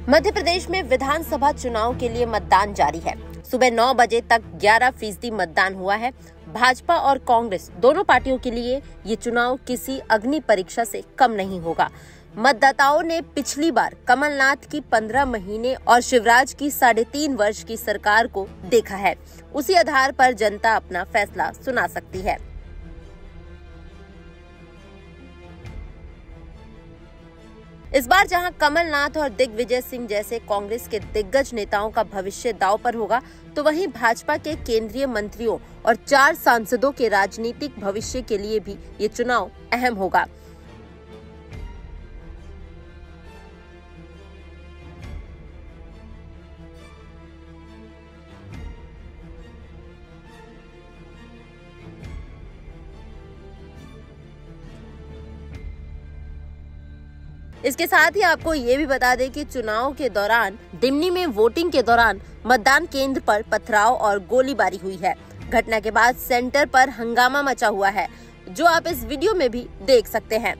मध्य प्रदेश में विधानसभा चुनाव के लिए मतदान जारी है। सुबह 9 बजे तक 11% मतदान हुआ है। भाजपा और कांग्रेस दोनों पार्टियों के लिए ये चुनाव किसी अग्नि परीक्षा से कम नहीं होगा। मतदाताओं ने पिछली बार कमलनाथ की 15 महीने और शिवराज की 3.5 वर्ष की सरकार को देखा है। उसी आधार पर जनता अपना फैसला सुना सकती है। इस बार जहां कमलनाथ और दिग्विजय सिंह जैसे कांग्रेस के दिग्गज नेताओं का भविष्य दांव पर होगा, तो वहीं भाजपा के केंद्रीय मंत्रियों और 4 सांसदों के राजनीतिक भविष्य के लिए भी ये चुनाव अहम होगा। इसके साथ ही आपको ये भी बता दें कि चुनाव के दौरान दिमनी में वोटिंग के दौरान मतदान केंद्र पर पथराव और गोलीबारी हुई है। घटना के बाद सेंटर पर हंगामा मचा हुआ है, जो आप इस वीडियो में भी देख सकते हैं।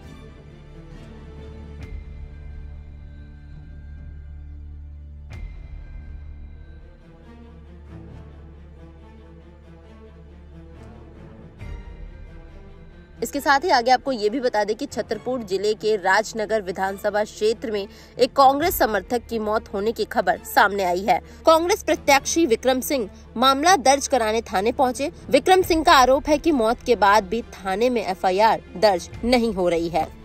इसके साथ ही आगे आपको ये भी बता दें कि छतरपुर जिले के राजनगर विधानसभा क्षेत्र में एक कांग्रेस समर्थक की मौत होने की खबर सामने आई है। कांग्रेस प्रत्याशी विक्रम सिंह मामला दर्ज कराने थाने पहुंचे। विक्रम सिंह का आरोप है कि मौत के बाद भी थाने में FIR दर्ज नहीं हो रही है।